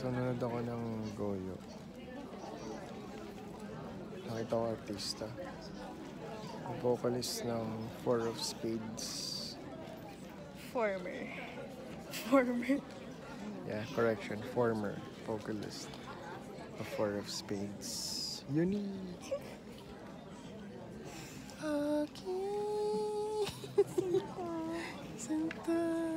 So, nanood ako ng Goyo. Nakita ko artista. Ang vocalist ng Four of Spades. Former. Yeah, correction. Former vocalist of Four of Spades. Unique! Okay. Santa.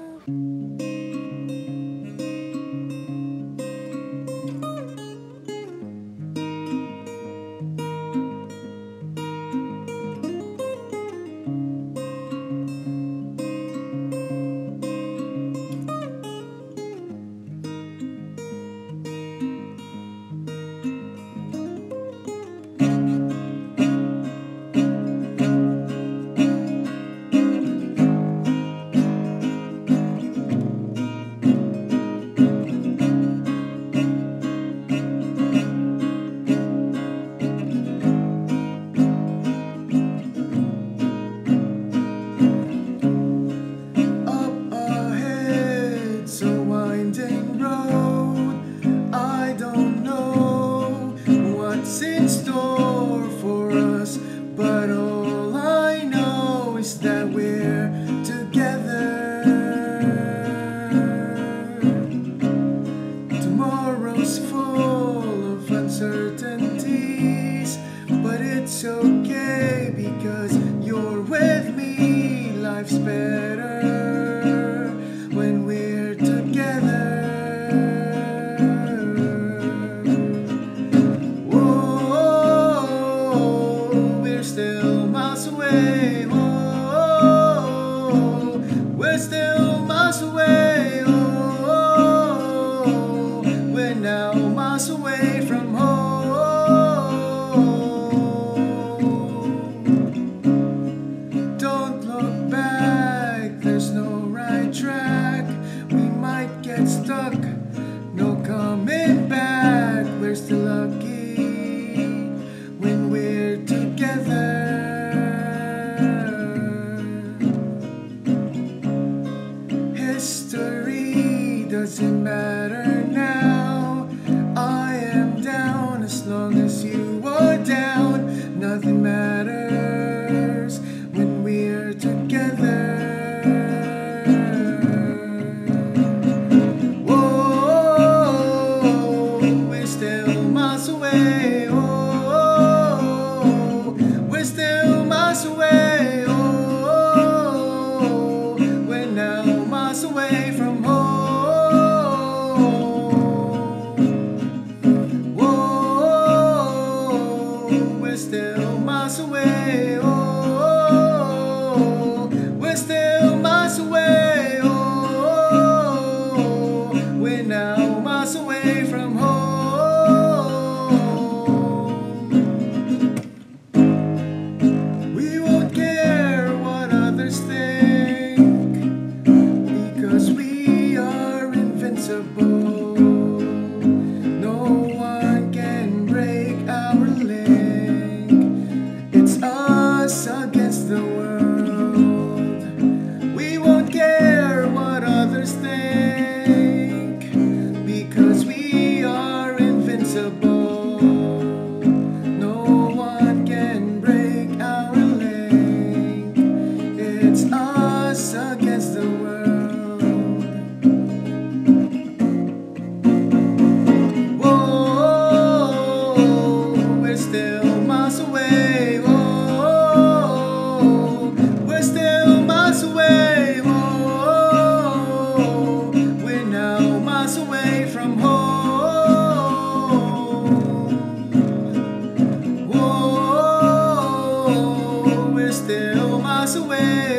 In store for us, but all I know is that we're together. Tomorrow's full of uncertainties, but it's okay because you're with me. Life's better when we're together. Still miles away, oh, we're still miles away, oh, we're now miles away from home. Don't look back, there's no right track, we might get stuck, no coming back, we're still lucky when we're together. History doesn't matter now. I am down as long as you are down. Nothing matters when we're together. Whoa, we're still miles away. We're still miles away, oh, we're now miles away from home. Whoa, we're still miles away, oh, we're still miles away, oh, we're now miles away from home. Because we are invincible, no one can break our link. It's us against the world. We won't care what others think, because we are invincible. No one can break our link. It's us against the world. Still miles away.